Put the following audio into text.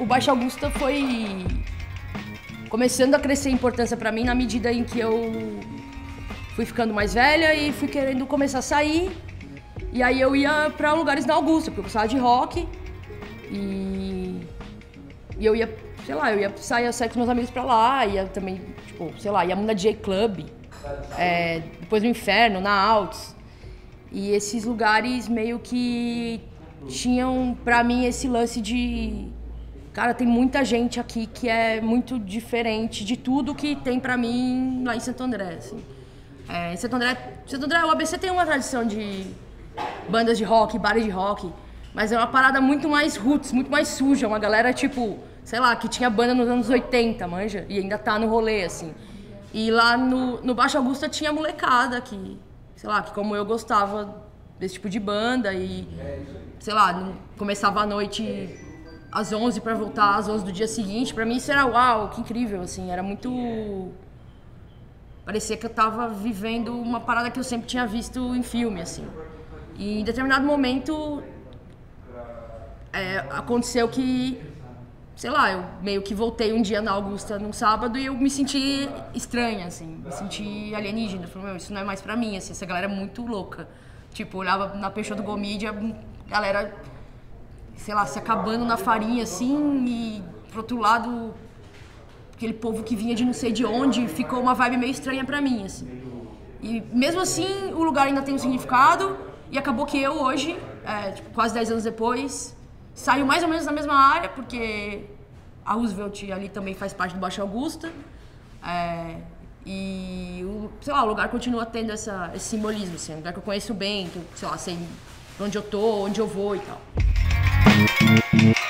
Baixo Augusta foi começando a crescer importância pra mim na medida em que eu fui ficando mais velha e fui querendo começar a sair. E aí eu ia pra lugares na Augusta, porque eu gostava de rock. E eu ia, sei lá, eu ia sair com meus amigos pra lá, ia também, tipo, sei lá, ia na DJ Club, depois no Inferno, na Alts. E esses lugares meio que tinham pra mim esse lance de... Cara, tem muita gente aqui que é muito diferente de tudo que tem pra mim lá em Santo André, assim. Em Santo André, o ABC tem uma tradição de bandas de rock, bares de rock, mas é uma parada muito mais roots, muito mais suja. Uma galera, tipo, sei lá, que tinha banda nos anos 80, manja? E ainda tá no rolê, assim. E lá no Baixo Augusta tinha molecada que, sei lá, que como eu gostava desse tipo de banda e, sei lá, começava a noite às 11 pra voltar às 11 do dia seguinte. Pra mim isso era uau, que incrível, assim, era muito... Parecia que eu tava vivendo uma parada que eu sempre tinha visto em filme, assim. E em determinado momento aconteceu que, sei lá, eu meio que voltei um dia na Augusta num sábado e eu me senti estranha, assim, me senti alienígena. Eu falei, meu, isso não é mais pra mim, assim, essa galera é muito louca. Tipo, olhava na Peixoto Gomídia, galera, sei lá, se acabando na farinha, assim, e pro outro lado, aquele povo que vinha de não sei de onde, ficou uma vibe meio estranha pra mim, assim. E mesmo assim, o lugar ainda tem um significado, e acabou que eu hoje, tipo, quase 10 anos depois, saio mais ou menos na mesma área, porque a Roosevelt ali também faz parte do Baixo Augusta, e, sei lá, o lugar continua tendo esse simbolismo, assim, um lugar que eu conheço bem, que eu, sei lá, sei onde eu tô, onde eu vou e tal.